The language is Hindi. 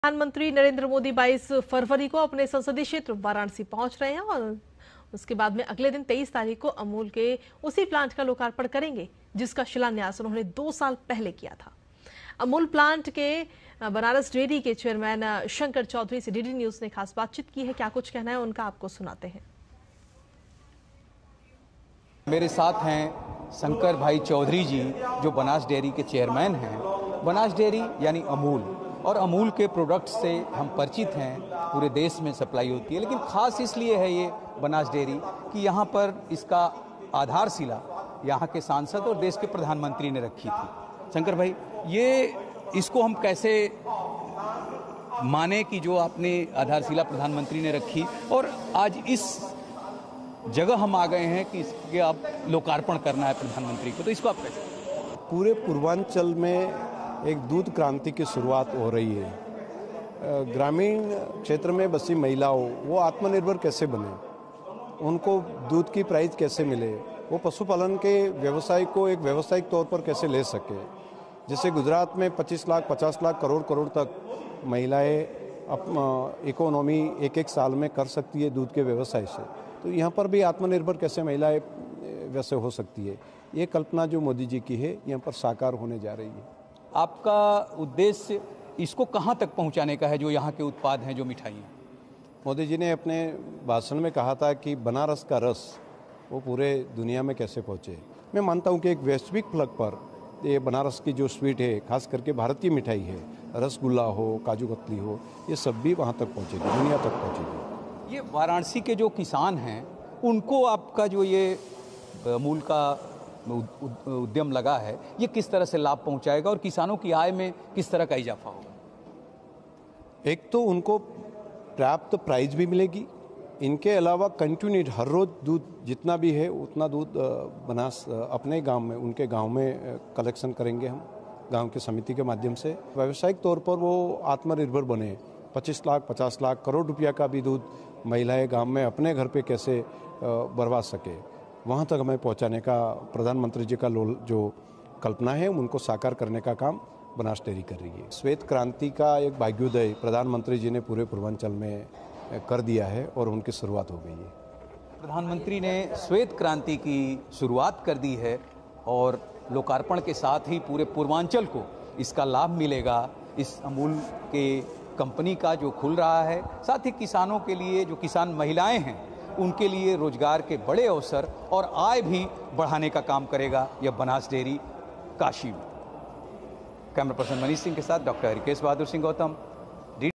प्रधानमंत्री नरेंद्र मोदी 22 फरवरी को अपने संसदीय क्षेत्र वाराणसी पहुंच रहे हैं और उसके बाद में अगले दिन 23 तारीख को अमूल के उसी प्लांट का लोकार्पण करेंगे जिसका शिलान्यास उन्होंने 2 साल पहले किया था। अमूल प्लांट के बनारस डेयरी के चेयरमैन शंकर चौधरी से डीडी न्यूज ने खास बातचीत की है। क्या कुछ कहना है उनका, आपको सुनाते हैं। मेरे साथ हैं शंकर भाई चौधरी जी, जो बनास डेयरी के चेयरमैन हैं। बनास डेयरी यानी अमूल, और अमूल के प्रोडक्ट्स से हम परिचित हैं, पूरे देश में सप्लाई होती है। लेकिन खास इसलिए है ये बनास डेयरी कि यहाँ पर इसका आधारशिला यहाँ के सांसद और देश के प्रधानमंत्री ने रखी थी। शंकर भाई, ये इसको हम कैसे माने कि जो आपने आधारशिला प्रधानमंत्री ने रखी और आज इस जगह हम आ गए हैं कि इसके आप लोकार्पण करना है प्रधानमंत्री को, तो इसको आप कैसे? पूरे पूर्वांचल में एक दूध क्रांति की शुरुआत हो रही है। ग्रामीण क्षेत्र में बसी महिलाओं वो आत्मनिर्भर कैसे बने, उनको दूध की प्राइस कैसे मिले, वो पशुपालन के व्यवसाय को एक व्यावसायिक तौर पर कैसे ले सके। जैसे गुजरात में 25 लाख 50 लाख करोड़ तक महिलाएं इकोनॉमी एक साल में कर सकती है दूध के व्यवसाय से, तो यहाँ पर भी आत्मनिर्भर कैसे महिलाएं वैसे हो सकती है। ये कल्पना जो मोदी जी की है यहाँ पर साकार होने जा रही है। आपका उद्देश्य इसको कहाँ तक पहुँचाने का है, जो यहाँ के उत्पाद हैं, जो मिठाई हैं? मोदी जी ने अपने भाषण में कहा था कि बनारस का रस वो पूरे दुनिया में कैसे पहुँचे। मैं मानता हूँ कि एक वैश्विक फलक पर ये बनारस की जो स्वीट है, खास करके भारत की मिठाई है, रसगुल्ला हो, काजू कतली हो, ये सब भी वहाँ तक पहुँचेगी, दुनिया तक पहुँचेगी। ये वाराणसी के जो किसान हैं उनको आपका जो ये अमूल का उद्यम लगा है, ये किस तरह से लाभ पहुंचाएगा और किसानों की आय में किस तरह का इजाफा होगा? एक तो उनको पर्याप्त प्राइस भी मिलेगी, इनके अलावा कंटिन्यूट हर रोज दूध जितना भी है उतना दूध बनास अपने गांव में, उनके गांव में कलेक्शन करेंगे हम गांव की समिति के माध्यम से। व्यावसायिक तौर पर वो आत्मनिर्भर बने। 25 लाख 50 लाख करोड़ रुपया का भी दूध महिलाएं गांव में अपने घर पे कैसे बरवा सके, वहाँ तक हमें पहुँचाने का प्रधानमंत्री जी का जो कल्पना है उनको साकार करने का काम बनास डेयरी कर रही है। श्वेत क्रांति का एक भाग्योदय प्रधानमंत्री जी ने पूरे पूर्वांचल में कर दिया है और उनकी शुरुआत हो गई है। प्रधानमंत्री ने श्वेत क्रांति की शुरुआत कर दी है और लोकार्पण के साथ ही पूरे पूर्वांचल को इसका लाभ मिलेगा। इस अमूल के कंपनी का जो खुल रहा है, साथ ही किसानों के लिए, जो किसान महिलाएं हैं, उनके लिए रोजगार के बड़े अवसर और आय भी बढ़ाने का काम करेगा यह बनास डेयरी काशी में। कैमरा पर्सन मनीष सिंह के साथ डॉक्टर रिकेश बहादुर सिंह गौतम,